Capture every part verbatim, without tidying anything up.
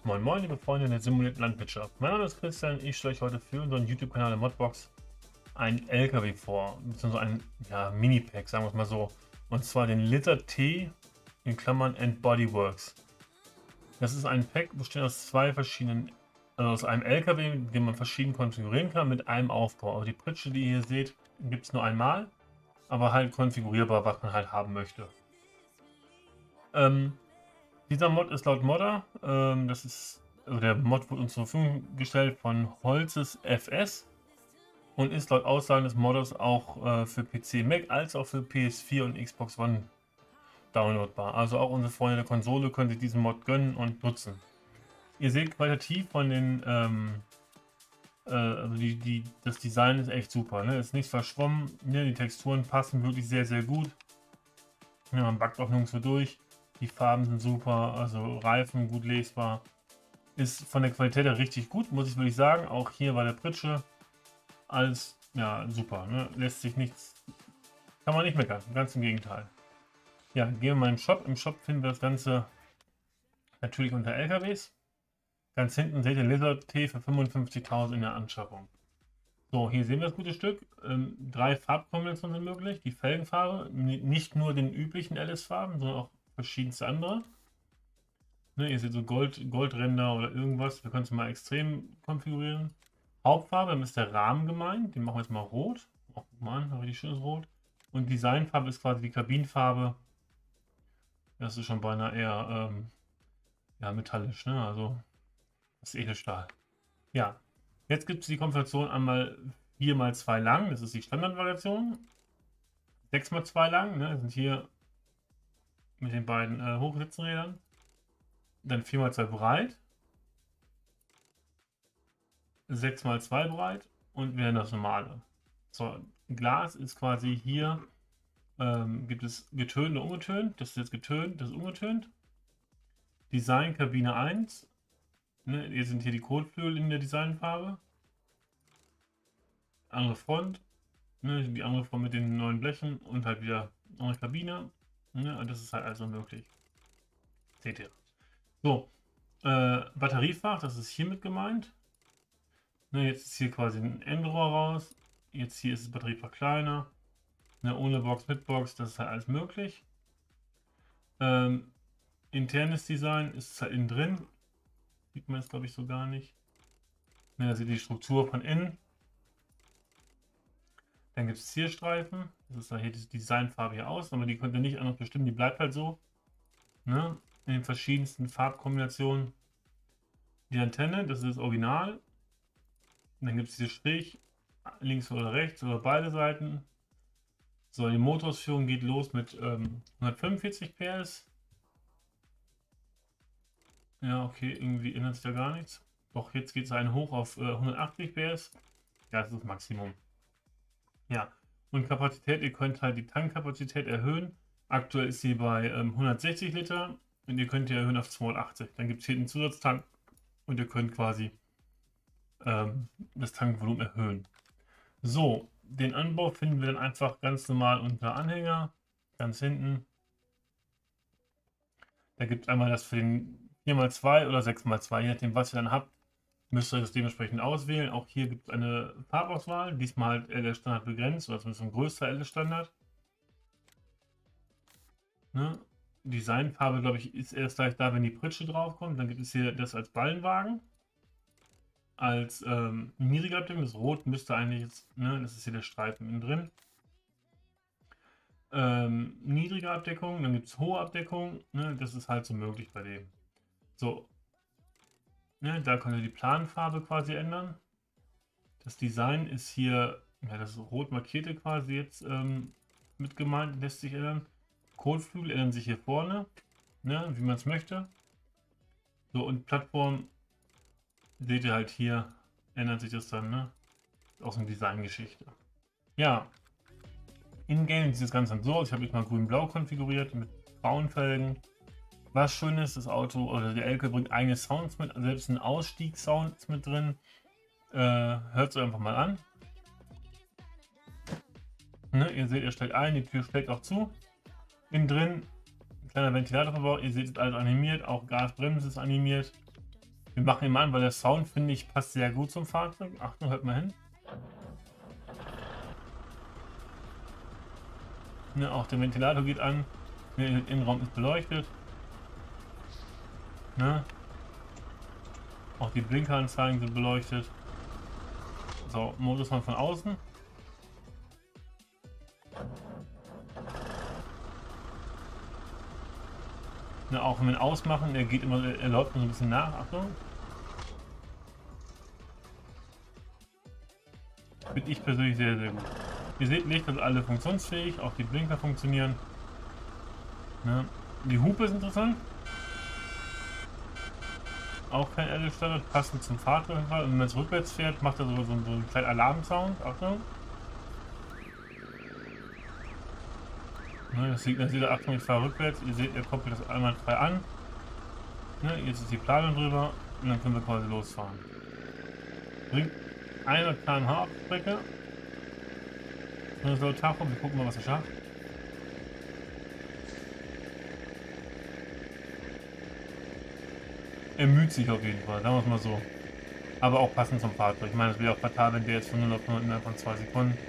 Moin Moin, liebe Freunde der simulierten Landwirtschaft. Mein Name ist Christian, ich stelle euch heute für unseren YouTube-Kanal der Modbox einen L K W vor, beziehungsweise ein ja, Mini-Pack, sagen wir es mal so. Und zwar den Liter T in Klammern and Bodyworks. Das ist ein Pack, bestehend aus zwei verschiedenen, also aus einem L K W, den man verschieden konfigurieren kann mit einem Aufbau. Aber die Pritsche, die ihr hier seht, gibt es nur einmal, aber halt konfigurierbar, was man halt haben möchte. Ähm, Dieser Mod ist laut Modder, ähm, das ist, also der Mod wurde uns zur Verfügung gestellt von Holzes F S und ist laut Aussagen des Modders auch äh, für P C, Mac als auch für P S vier und Xbox One downloadbar. Also auch unsere Freunde der Konsole können sich diesen Mod gönnen und nutzen. Ihr seht qualitativ von den, ähm, äh, also die, die, das Design ist echt super, ne? Ist nicht verschwommen, ne? Die Texturen passen wirklich sehr, sehr gut. Ja, man backt auch nirgendwo durch. Die Farben sind super, also Reifen gut lesbar. Ist von der Qualität her richtig gut, muss ich wirklich sagen. Auch hier bei der Pritsche alles ja super, ne? Lässt sich nichts, kann man nicht meckern, ganz im Gegenteil. Ja, gehen wir mal im Shop. Im Shop finden wir das Ganze natürlich unter L K Ws. Ganz hinten seht ihr Liter T für fünfundfünfzigtausend in der Anschaffung. So, hier sehen wir das gute Stück. Ähm, drei Farbkombinationen sind möglich. Die Felgenfarbe, nicht nur den üblichen L S-Farben, sondern auch verschiedenste andere. Ne, ihr seht so Gold, Goldränder oder irgendwas. Wir können es mal extrem konfigurieren. Hauptfarbe, dann ist der Rahmen gemeint. Den machen wir jetzt mal rot. Oh, guck mal an, richtig schönes Rot. Und Designfarbe ist quasi die Kabinenfarbe. Das ist schon beinahe eher ähm, ja, metallisch, ne? Also das ist Edelstahl. Ja, jetzt gibt es die Konfiguration einmal vier mal zwei lang. Das ist die Standardvariation. sechs mal zwei lang. Ne? Das sind hier mit den beiden äh, Hochsitzenrädern. Dann vier mal zwei breit. sechs mal zwei breit. Und wieder das normale. So, Glas ist quasi hier. Ähm, gibt es getönt und ungetönt. Das ist jetzt getönt, das ist ungetönt. Design Kabine eins. Ne, hier sind hier die Kotflügel in der Designfarbe. Andere Front. Ne, die andere Front mit den neuen Blechen. Und halt wieder andere Kabine. Ne, und das ist halt also möglich. Seht ihr. So, äh, Batteriefach, das ist hiermit gemeint. Ne, jetzt ist hier quasi ein Endrohr raus. Jetzt hier ist das Batteriefach kleiner. Ne, ohne Box, mit Box, das ist halt alles möglich. Ähm, internes Design ist es halt innen drin. Sieht man jetzt glaube ich so gar nicht. Ne, da seht ihr die Struktur von innen. Dann gibt es Zierstreifen. Das ist da hier die Designfarbe hier aus, aber die könnt ihr nicht anders bestimmen, die bleibt halt so. Ne? In den verschiedensten Farbkombinationen. Die Antenne, das ist das Original. Und dann gibt es hier Strich, links oder rechts oder beide Seiten. So, die Motorausführung geht los mit ähm, hundertfünfundvierzig P S. Ja, okay, irgendwie ändert sich da gar nichts. Doch, jetzt geht es einen hoch auf äh, hundertachtzig P S. Ja, das ist das Maximum. Ja, und Kapazität, ihr könnt halt die Tankkapazität erhöhen. Aktuell ist sie bei ähm, hundertsechzig Liter und ihr könnt die erhöhen auf zweihundertachtzig. Dann gibt es hier einen Zusatztank und ihr könnt quasi ähm, das Tankvolumen erhöhen. So, den Anbau finden wir dann einfach ganz normal unter Anhänger, ganz hinten. Da gibt es einmal das für den vier mal zwei oder sechs mal zwei, je nachdem was ihr dann habt, müsst ihr das dementsprechend auswählen. Auch hier gibt es eine Farbauswahl, diesmal halt L S Standard begrenzt, oder zumindest ein größter L S Standard. Ne? Designfarbe, glaube ich, ist erst gleich da, wenn die Pritsche draufkommt. Dann gibt es hier das als Ballenwagen. Als ähm, niedrige Abdeckung, das Rot müsste eigentlich jetzt, ne, das ist hier der Streifen innen drin. Ähm, niedrige Abdeckung, dann gibt es hohe Abdeckung, ne, das ist halt so möglich bei dem. So, ne, da könnt ihr die Planfarbe quasi ändern. Das Design ist hier, ja, das rot markierte quasi jetzt ähm, mit gemeint, lässt sich ändern. Kotflügel ändern sich hier vorne, ne, wie man es möchte. So, und Plattform seht ihr halt hier, ändert sich das dann, ne? Aus einer Designgeschichte. Ja, in-game sieht das Ganze dann so aus. Ich habe jetzt mal grün-blau konfiguriert mit braunen Felgen. Was schön ist, das Auto oder der L K W bringt eigene Sounds mit, selbst ein Ausstiegssound mit drin. Äh, Hört es einfach mal an. Ne, ihr seht, er stellt ein, die Tür schlägt auch zu. Innen drin, kleiner Ventilator verbaut, ihr seht, alles animiert, auch Gasbremse ist animiert. Wir machen ihn mal an, weil der Sound, finde ich, passt sehr gut zum Fahrzeug. Achtung, hört mal hin. Ne, auch der Ventilator geht an. Ne, der Innenraum ist beleuchtet. Ne? Auch die Blinkeranzeigen sind beleuchtet. So, Modus von außen. Ne, auch wenn wir ihn ausmachen, er geht immer, er läuft so ein bisschen nach. Achtung. Finde ich persönlich sehr, sehr gut. Ihr seht, Lichter sind alle funktionsfähig, auch die Blinker funktionieren. Ne? Die Hupe ist interessant. Auch kein L-Standard, passend zum Fahrzeug. Und wenn man es rückwärts fährt, macht er so, so, so einen kleinen Alarmsound. Achtung. Ne, das signalisiert, Achtung, ich fahre rückwärts. Ihr seht, er koppelt das einmal frei an. Ne, jetzt ist die Planung drüber und dann können wir quasi losfahren. Bringt hundert Kilometer pro Stunde auf Strecke. Das soll Tacho, wir gucken mal, was er schafft. Er müht sich auf jeden Fall, sagen wir es mal so. Aber auch passend zum Fahrzeug. Ich meine, es wäre auch fatal, wenn der jetzt von null auf hundert innerhalb von zwei Sekunden.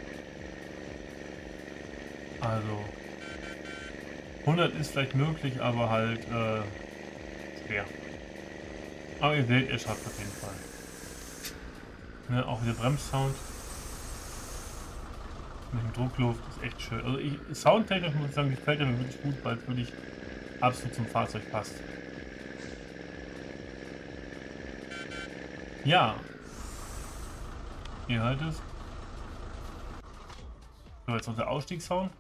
Also hundert ist vielleicht möglich, aber halt äh, schwer. Aber ihr seht, er schafft auf jeden Fall. Ne, auch der Bremssound mit dem Druckluft ist echt schön. Also ich, soundtechnisch muss ich sagen, gefällt er mir wirklich gut, weil es wirklich absolut zum Fahrzeug passt. Ja. Ihr hört es. So, jetzt unser Ausstiegssound.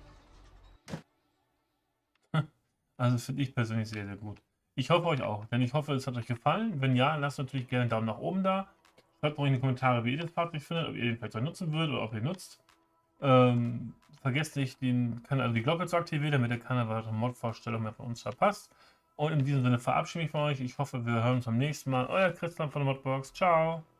Also finde ich persönlich sehr, sehr gut. Ich hoffe euch auch, denn ich hoffe, es hat euch gefallen. Wenn ja, lasst natürlich gerne einen Daumen nach oben da. Schreibt ruhig in die Kommentare, wie ihr das Fahrzeug findet, ob ihr den vielleicht nutzen würdet oder ob ihr nutzt. Ähm, vergesst nicht, den Kanal, also die Glocke zu aktivieren, damit ihr keine weiteren Mod-Vorstellungen mehr von uns verpasst. Und in diesem Sinne verabschiede ich mich von euch. Ich hoffe, wir hören uns beim nächsten Mal. Euer Christian von der Modbox. Ciao!